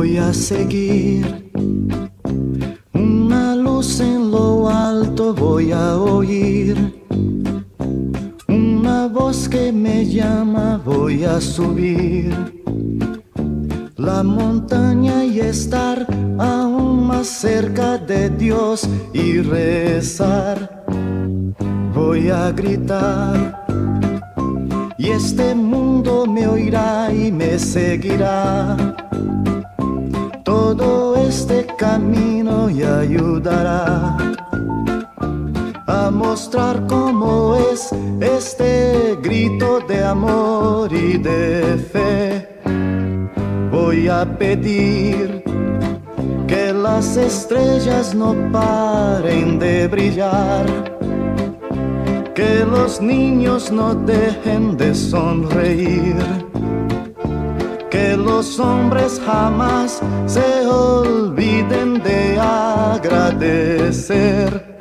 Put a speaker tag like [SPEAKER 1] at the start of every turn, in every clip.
[SPEAKER 1] Voy a seguir una luz en lo alto, voy a oír una voz que me llama, voy a subir la montaña y estar aún más cerca de Dios y rezar. Voy a gritar y este mundo me oirá y me seguirá. Todo este camino y ayudará a mostrar cómo es este grito de amor y de fe. Voy a pedir que las estrellas no paren de brillar, que los niños no dejen de sonreír, que los hombres jamás se olviden de agradecer.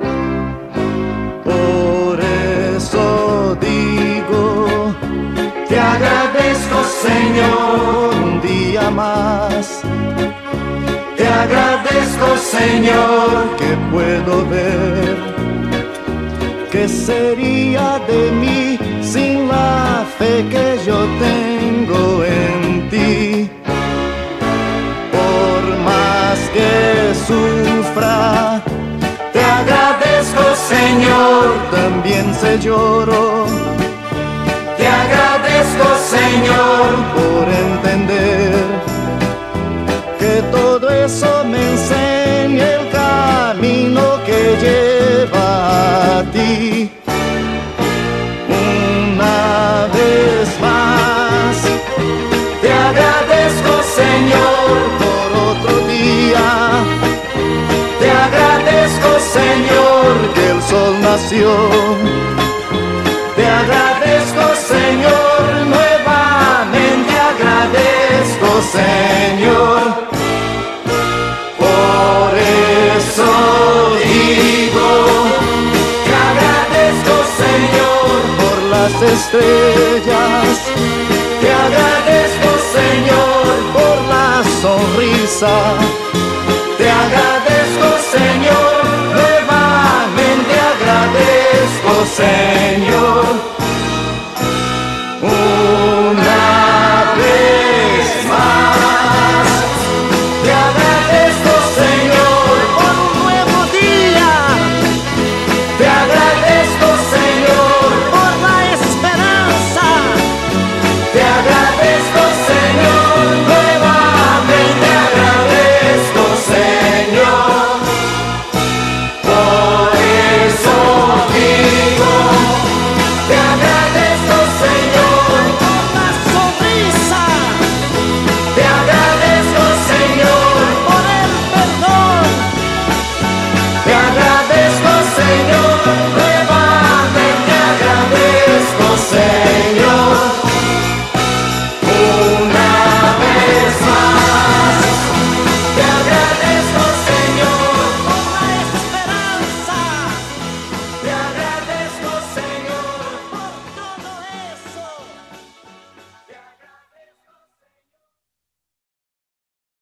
[SPEAKER 1] Por eso digo, te agradezco, Señor, un día más. Te agradezco, Señor, que puedo ver. ¿Qué sería de mí sin la fe que yo tengo en ti? Por más que sufra, te agradezco, Señor, también se lloro. Te agradezco, Señor, por entender que todo eso me enseña el camino que lleva a ti. Una vez más, te agradezco, Señor, por otro día. Te agradezco, Señor, que el sol nació. Te agradezco, Señor, nuevamente agradezco, Señor. Por eso digo, te agradezco, Señor, por las estrellas. Te agradezco, Señor, por la sonrisa. Te agradezco, Señor, nuevamente agradezco, Señor.